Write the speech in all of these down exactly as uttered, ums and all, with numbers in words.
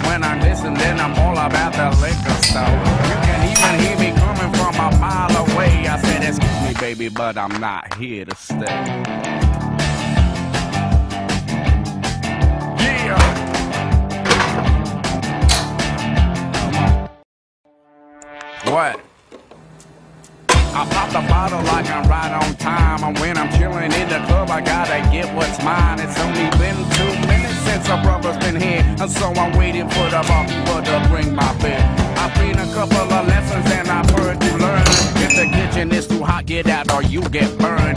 when I'm listening, then I'm all about the liquor store. You can even hear me coming from a mile away. I said, excuse me, baby, but I'm not here to stay. Yeah. What? I pop the bottle like I'm right on time. And when I'm chilling in the club, I gotta get what's mine. It's only been two minutes since a brother's been here, and so I'm waiting for the barkeeper to bring my bill. I've been a couple of lessons and I've heard you learn. If the kitchen is too hot, get out or you get burned.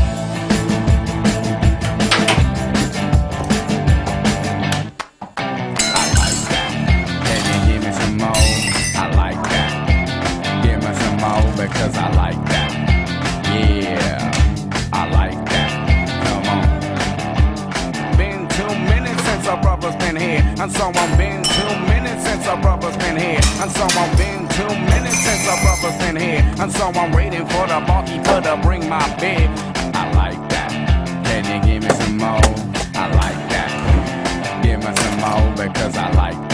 I like that. Can you give me some more? I like that. Give me some more because I like that. Yeah, I like that. Come on. Been two minutes since a brother's been here, and someone been two minutes since a brother's been here, and someone been two minutes since a brother's been here, and someone waiting for the barkeeper to bring my beer. I like that. Can you give me some more? I like that. Give me some more because I like that.